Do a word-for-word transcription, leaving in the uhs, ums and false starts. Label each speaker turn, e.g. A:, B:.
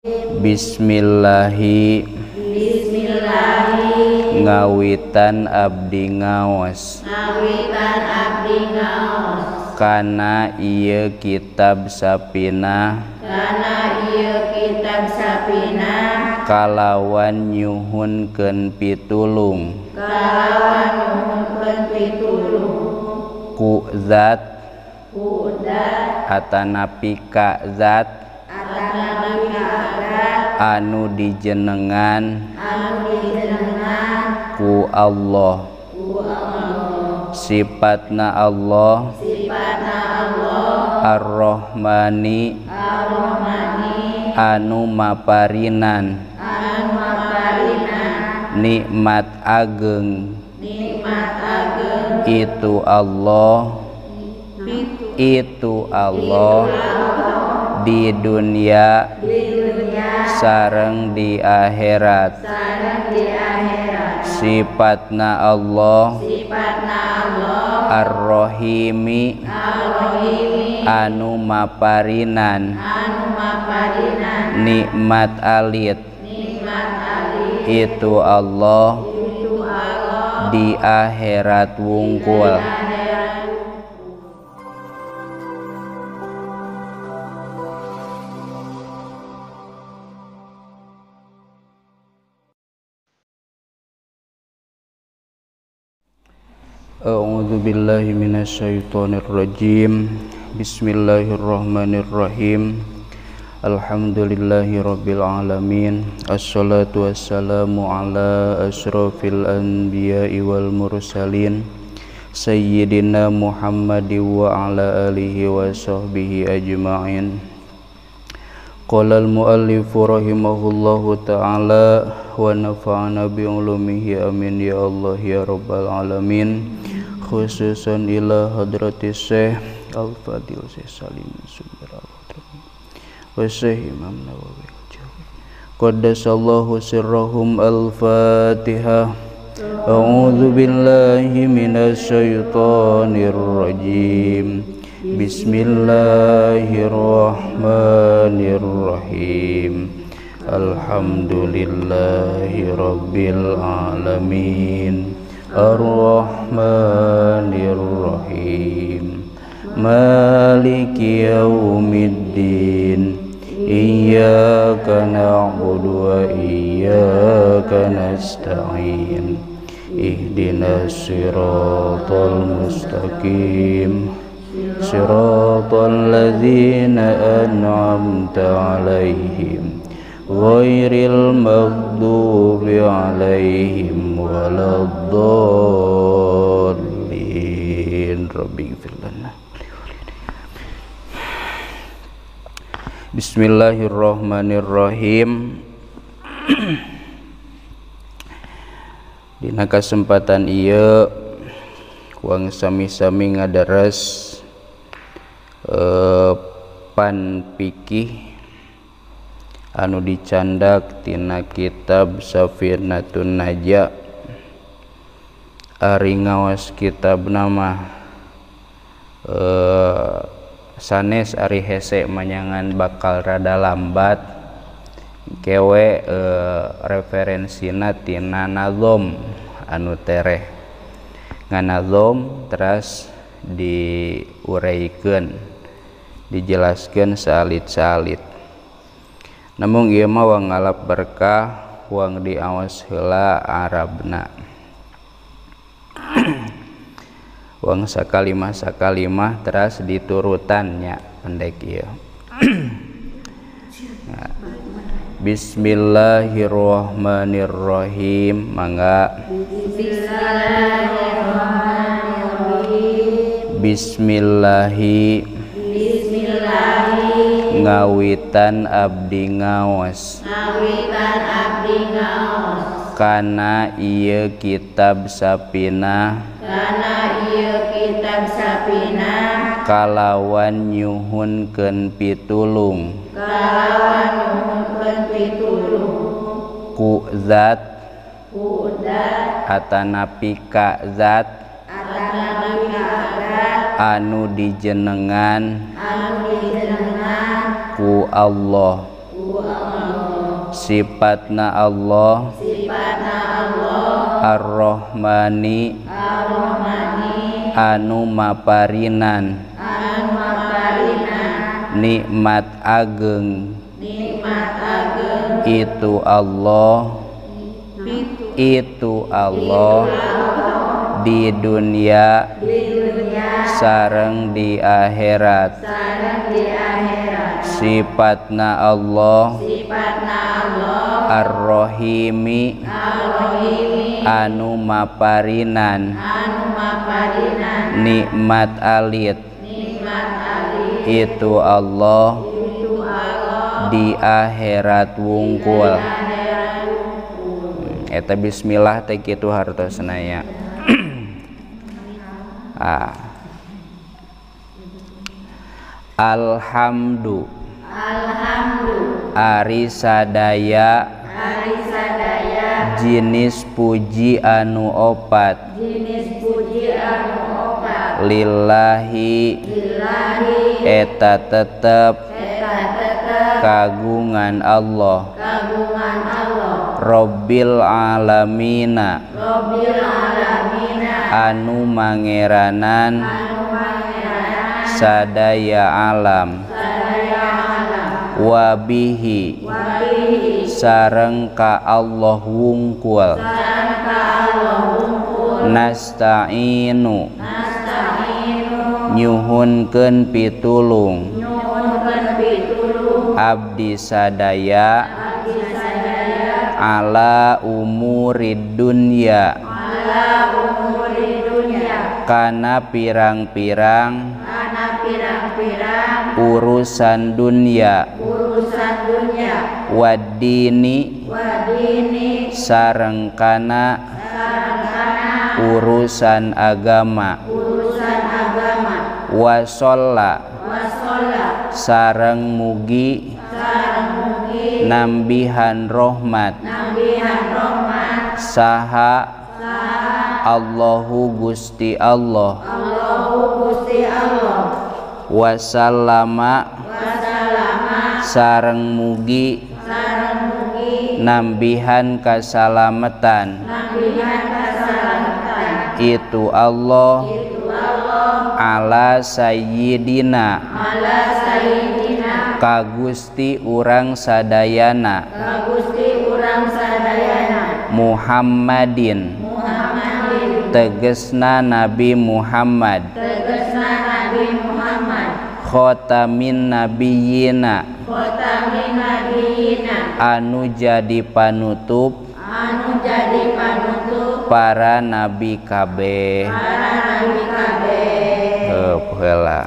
A: Bismillahi
B: Bismillahi
A: ngawitan abdi ngaos
B: ngawitan abdi ngaos
A: kana ieu kitab sapina
B: kana ieu kitab sapina
A: kalawan nyuhunkeun pitulung
B: kalawan nyuhunkeun pitulung
A: ku zat
B: ku zat
A: atanapi ka zat
B: atanapi ka zat
A: anu dijenengan
B: anu dijenengan
A: ku Allah
B: ku Allah
A: sifatna Allah
B: sifatna Allah
A: Ar-Rahmani
B: Ar-Rahmani
A: anu maparinan
B: anu maparinan
A: nikmat ageng
B: nikmat ageng
A: itu Allah itu Allah di dunia
B: di dunia
A: sareng di akhirat
B: sareng di akhirat
A: sifatna Allah
B: sifatna Allah
A: Ar-Rahimi
B: Ar-Rahimi
A: anu maparinan
B: anu maparinan
A: nikmat alit
B: nikmat alit
A: itu Allah
B: itu Allah
A: di akhirat wungkul. A'udzu billahi minasyaitonir rajim. Bismillahirrahmanirrahim. Alhamdulillahi rabbil alamin. Assalatu wassalamu ala asyrafil anbiya'i wal mursalin sayyidina Muhammadin wa ala alihi wa sahbihi ajma'in. Qala al-muallifu rahimahullahu ta'ala wa nafa'ana bi ulumihi amin ya Allah ya rabbal alamin. Khususan ila hadratis Syekh Al-Fadil Syekh Salim Sumber al-Hadrami wa Syekh Imam Nawawi qaddasallahu sirrahum. Al-Fatihah. A'udzu billahi minasy syaithanir rajim. Bismillahirrahmanirrahim. Alhamdulillahi rabbil alamin. Ar-Rahmanir-Rahim. Maliki yaumiddin. Iyyaka na'budu wa iyyaka nasta'in. Ihdinas siratal mustaqim. Siratal ladzina an'amta 'alaihim ghairil maghdubi 'alaihim waladdallin. Rabbighfir lana. Bismillahirrahmanirrahim. Dina kesempatan ieu wang sami-sami ngadaras eh, pan pikih anu dicandak tina kitab Safinatun Najah. Ari ngaos kitab nama eh, sanes ari hese manyangan bakal rada lambat kewe eh, referensina tina nazom anu tereh nganazom teras diuraykeun dijelaskeun salit-salit. Namun ieu mah wang ngalap berkah wang diaos heula Arabna. Wang sakalimah sakalimah teras diturutannya pendek ieu. Nah, Bismillahirrahmanirrahim. Mangga. Bismillahirrahmanirrahim. Bismillahi Bismillahi ngawitan abdi ngaos
B: ngawitan abdi ngaos
A: kana ieu kitab sapina
B: kana ieu kitab sapina
A: kalawan nyuhunkeun pitulung
B: kalawan nyuhunkeun pitulung
A: ku zat
B: ku zat
A: atanapi ka zat
B: atanapi ka zat
A: anu dijenengan
B: anu dijenengan
A: ku Allah
B: ku Allah
A: sifatna Allah
B: sifatna Allah
A: Ar-Rahmani
B: Ar-Rahmani
A: anu maparinan
B: anu maparinan
A: nikmat ageng
B: nikmat ageng
A: itu Allah itu Allah di dunia
B: di dunia
A: sareng di akhirat
B: sareng di akhirat
A: sifatna Allah
B: sifatna Allah
A: Ar-Rahimi
B: Ar-Rahimi
A: anu maparinan
B: anu maparinan
A: nikmat alit
B: nikmat ali
A: itu Allah
B: itu Allah
A: di akhirat wungkul
B: akhirat wungkul.
A: Eta bismillah teh kitu hartosna nya. Ah. Alhamdu
B: Alhamdu
A: ari sadaya
B: ari sadaya
A: jinis puji anu opat
B: jenis puji anu opat
A: lillahi
B: lillahi
A: eta tetep
B: eta tetep
A: kagungan Allah
B: kagungan Allah
A: Rabbil alamina
B: Rabbil alamina
A: anu mangeranan
B: anu mangeranan
A: sadaya alam
B: sadaya alam
A: wabihi
B: wabihi
A: sareng ka Allah wungkul
B: sareng ka Allah wungkul
A: nasta'inu
B: nasta'inu
A: nyuhunkeun pitulung
B: nyuhunkeun pitulung
A: abdi sadaya
B: abdi sadaya
A: ala umurid dunya
B: ala umuri dunya
A: kana pirang-pirang
B: kana pirang-pirang
A: urusan dunya
B: urusan dunya
A: wadini
B: wadini
A: sareng kana
B: sareng kana
A: urusan agama
B: urusan agama
A: wasolla
B: wasolla
A: sareng mugi
B: sareng mugi
A: nambihan rahmat
B: nambihan rahmat
A: saha
B: saha
A: Allahu Gusti Allah
B: Allahu Gusti Allah
A: wasallama
B: wasallama
A: sareng mugi
B: sareng mugi
A: nambihan kasalamatan
B: nambihan kasalamatan
A: itu Allah
B: itu Allah
A: ala sayyidina
B: ala sayyidina
A: ka Gusti urang sadayana
B: ka Gusti urang sadayana
A: Muhammadin
B: Muhammadin
A: tegesna Nabi Muhammad
B: tegesna Nabi Muhammad
A: khotamin nabiyina
B: khotamin nabiyina
A: anu jadi panutup
B: anu jadi panutup
A: para nabi kabeh
B: para nabi kabeh
A: heup heula